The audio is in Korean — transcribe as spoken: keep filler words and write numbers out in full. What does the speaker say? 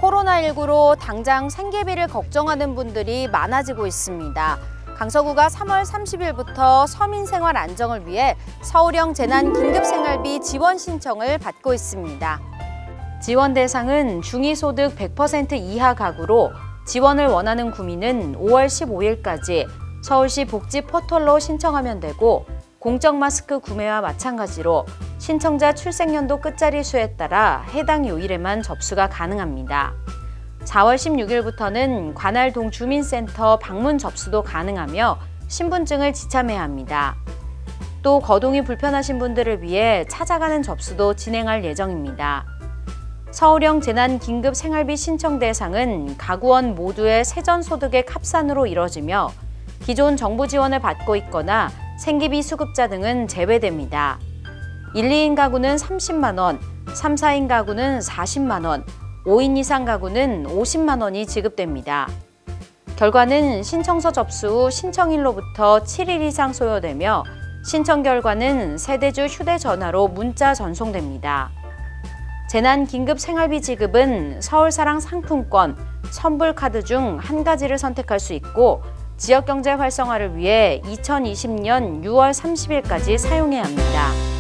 코로나십구로 당장 생계비를 걱정하는 분들이 많아지고 있습니다. 강서구가 삼월 삼십일부터 서민 생활 안정을 위해 서울형 재난 긴급생활비 지원 신청을 받고 있습니다. 지원 대상은 중위소득 백 퍼센트 이하 가구로 지원을 원하는 구민은 오월 십오일까지 서울시 복지 포털로 신청하면 되고, 공적 마스크 구매와 마찬가지로 신청자 출생연도 끝자리 수에 따라 해당 요일에만 접수가 가능합니다. 사월 십육일부터는 관할 동주민센터 방문 접수도 가능하며 신분증을 지참해야 합니다. 또 거동이 불편하신 분들을 위해 찾아가는 접수도 진행할 예정입니다. 서울형 재난 긴급 생활비 신청 대상은 가구원 모두의 세전소득의 합산으로 이뤄지며 기존 정부 지원을 받고 있거나 생계비 수급자 등은 제외됩니다. 일, 이인 가구는 삼십만 원, 삼, 사인 가구는 사십만 원, 오인 이상 가구는 오십만 원이 지급됩니다. 결과는 신청서 접수 후 신청일로부터 칠일 이상 소요되며 신청 결과는 세대주 휴대전화로 문자 전송됩니다. 재난 긴급 생활비 지급은 서울사랑 상품권, 선불카드 중 한 가지를 선택할 수 있고, 지역경제 활성화를 위해 이천이십년 유월 삼십일까지 사용해야 합니다.